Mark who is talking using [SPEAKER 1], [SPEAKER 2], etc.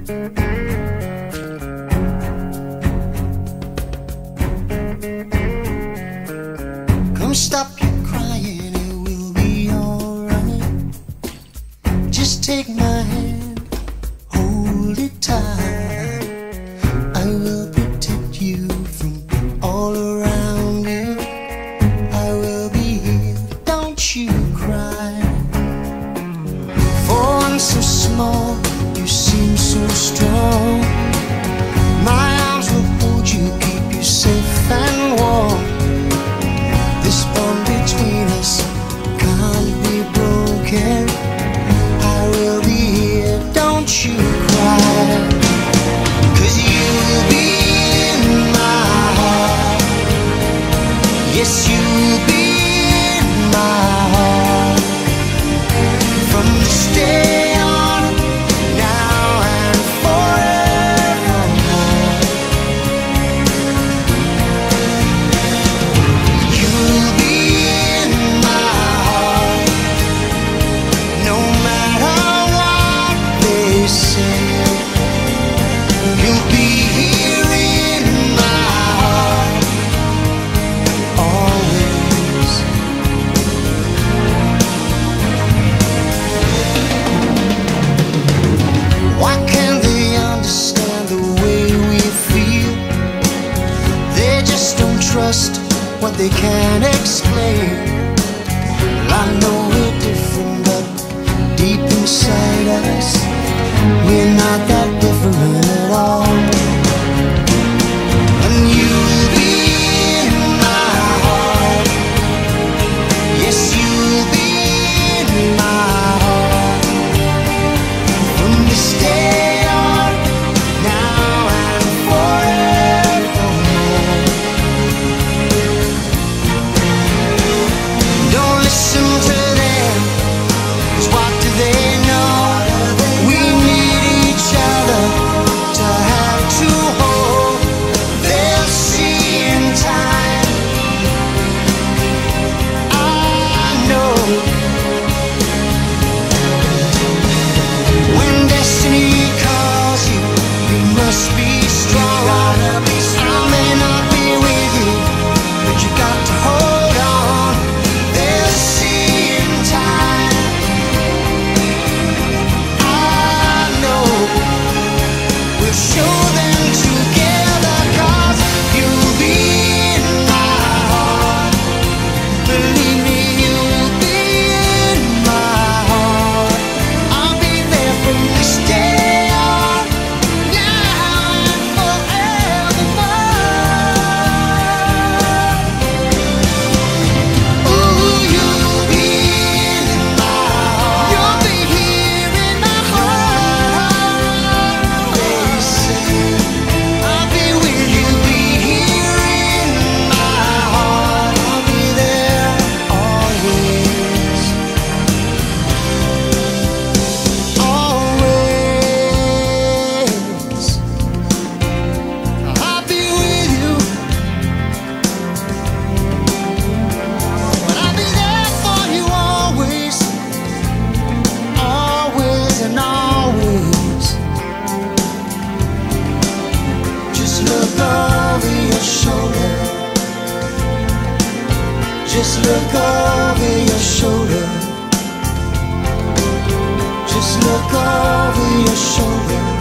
[SPEAKER 1] Come stop your crying, it will be alright. Just take my hand, hold it tight. I will protect you from all around you. I will be here, don't you cry. For I'm so small, you seem so strong. My arms will hold you, keep you safe and warm. This bond between us can't be broken. I will be here, don't you cry. 'Cause you'll be in my heart. Yes, you'll be in my heart. From this day on, now and forevermore. You'll be in my heart, no matter what they say. You'll be here in my heart, always. Why can't they understand the way we feel? They just don't trust what they can't explain. Well, I know we're different, but deep inside us, we're not that different at all. And you'll be in my heart. Yes, you'll be in my heart. From this day on, now and forevermore. Don't listen to them, 'cause what do they know? We need each other to have to hold. They'll see in time, I know. When destiny calls you, you must be strong. I may not be with you, but you got to hold on. They'll see in time, I know. We'll show them together, 'cause you'll be in my heart. Believe me, you'll be in my heart. I'll be there from this day on, now and forevermore. Ooh, you'll be in my heart. You'll be here in my heart. They say I'll be with you, be here in my heart. I'll be there always, always. I'll be with you, but I'll be there for you always, always and always. Just look over your shoulder. Just look over your shoulder. Just look over your shoulder.